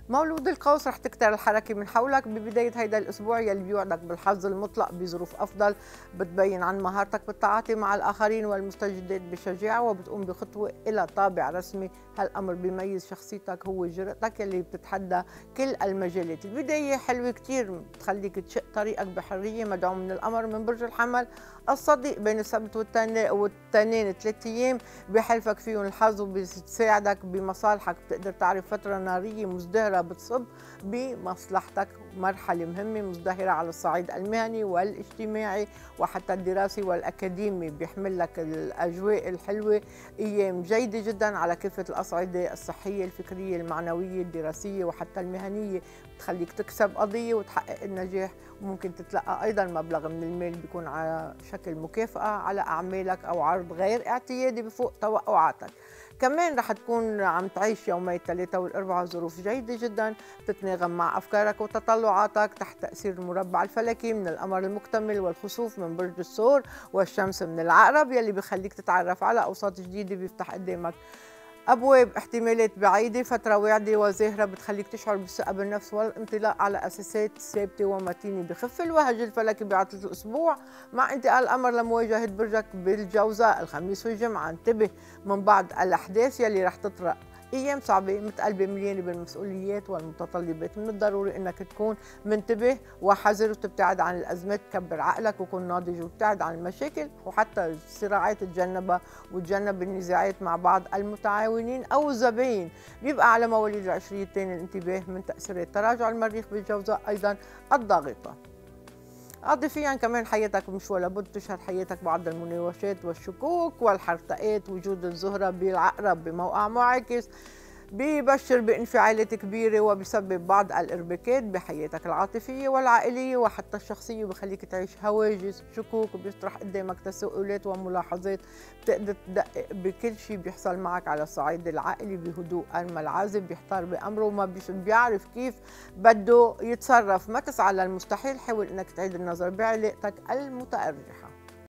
مولود القوس رح تكتر الحركة من حولك ببداية هيدا الأسبوع يلي بيوعدك بالحظ المطلق بظروف أفضل، بتبين عن مهارتك بالتعاطي مع الآخرين والمستجدات بشجاعة وبتقوم بخطوة إلى طابع رسمي. هالأمر بيميز شخصيتك هو جرأتك يلي بتتحدى كل المجالات. البداية حلوة كتير بتخليك تشق طريقك بحرية. مدعوم من القمر من برج الحمل الصديق بين السبت والتنين 3 أيام بحلفك فيهم الحظ وبتساعدك بمصالحك. بتقدر تعرف فترة نارية مزدهرة بتصب بمصلحتك. مرحلة مهمة مزدهرة على الصعيد المهني والاجتماعي وحتى الدراسي والأكاديمي. بيحمل لك الأجواء الحلوة. أيام جيدة جدا على كافة الأصعدة الصحية الفكرية المعنوية الدراسية وحتى المهنية. بتخليك تكسب قضية وتحقق النجاح. وممكن تتلقى أيضا مبلغ من المال بيكون على شكل مكافأة على أعمالك أو عرض غير اعتيادي بفوق توقعاتك. كمان رح تكون عم تعيش يومي الثلاثاء والأربعاء ظروف جيدة جدا تتناغم مع أفكارك وتطلعاتك تحت تأثير المربع الفلكي من القمر المكتمل والخسوف من برج الثور والشمس من العقرب يلي بيخليك تتعرف على أوساط جديدة بيفتح قدامك أبواب احتمالات بعيدة. فترة واعدة وزاهرة بتخليك تشعر بالثقة بالنفس والانطلاق على أساسات ثابتة ومتينة. بخف الوهج الفلكي بعطلة الأسبوع مع انتقال القمر لمواجهة برجك بالجوزاء الخميس والجمعة. انتبه من بعض الأحداث يلي رح تطرأ. أيام صعبة متقلبة مليانة بالمسؤوليات والمتطلبات. من الضروري أنك تكون منتبه وحذر وتبتعد عن الأزمات. كبر عقلك وكن ناضج وابتعد عن المشاكل وحتى الصراعات تتجنبها وتجنب النزاعات مع بعض المتعاونين أو الزباين. بيبقى على مواليد العشريتين الانتباه من تأثيرات تراجع المريخ بالجوزاء أيضا الضاغطة. عاطفيا كمان حياتك مش ولا بد تشهد حياتك بعض المناوشات والشكوك والحرتقات. وجود الزهرة بالعقرب بموقع معاكس بيبشر بانفعالات كبيرة وبيسبب بعض الاربكات بحياتك العاطفية والعائلية وحتى الشخصية. بخليك تعيش هواجس شكوك وبيطرح قدامك تساؤلات وملاحظات. بتقدر تدقق بكل شيء بيحصل معك على الصعيد العائلي بهدوء. أما العازب بيحتار بأمره وما بيعرف كيف بده يتصرف. ما تسعى للمستحيل. حاول انك تعيد النظر بعلاقتك المتأرجحة.